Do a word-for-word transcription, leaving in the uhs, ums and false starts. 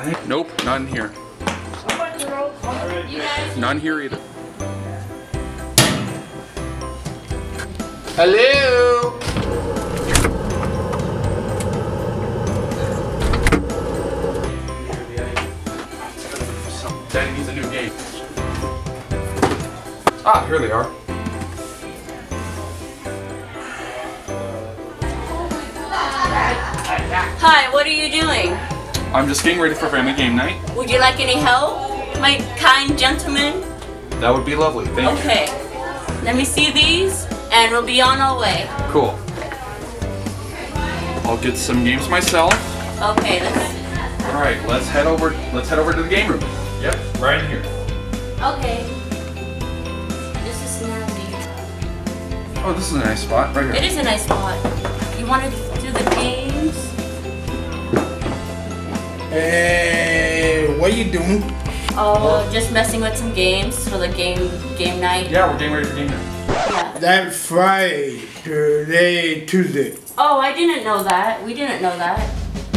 Nope, none here. None here either. Hello? Daddy needs a new game. Ah, here they are. Hi, what are you doing? I'm just getting ready for family game night. Would you like any help, my kind gentleman? That would be lovely, thank you. Okay, let me see these, and we'll be on our way. Cool. I'll get some games myself. Okay, let's... All right, let's head over. Let's head over to the game room. Yep, right in here. Okay. This is snazzy. Oh, this is a nice spot, right here. It is a nice spot. You want to do the games? Hey, what are you doing? Oh, just messing with some games for the game game night. Yeah, we're getting ready for game night. Yeah. That's Friday, today, Tuesday. Oh, I didn't know that. We didn't know that.